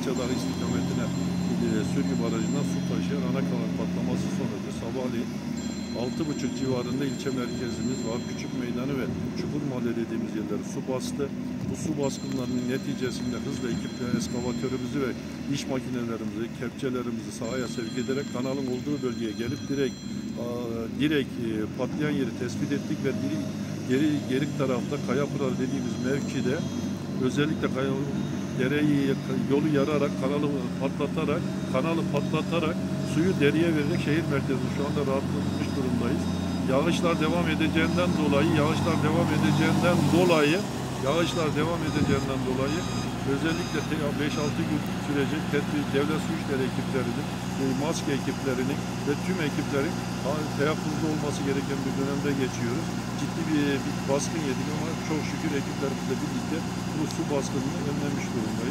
Datça Dağı istikametine Sürgü Barajı'ndan su taşıyan ana kanal patlaması sonucu sabahleyin 6.30 civarında ilçe merkezimiz var. Küçük Meydanı ve Çukur Mahalle dediğimiz yerleri su bastı. Bu su baskınlarının neticesinde hızla ekiple eskavatörümüzü ve iş makinelerimizi, kepçelerimizi sahaya sevk ederek kanalın olduğu bölgeye gelip direkt patlayan yeri tespit ettik ve geri tarafta Kayapınar dediğimiz mevkide özellikle yolu yararak kanalı patlatarak suyu deriye vererek şehir merkezinde şu anda rahatlatmış durumdayız. Yağışlar devam edeceğinden dolayı özellikle 5-6 gün sürecek devlet su işleri ekiplerinin, maske ekiplerinin ve tüm ekiplerin teyakkuzda olması gereken bir dönemde geçiyoruz. Ciddi bir baskın yedik ama çok şükür ekiplerimizle birlikte bu su baskınını önlemiş durumda.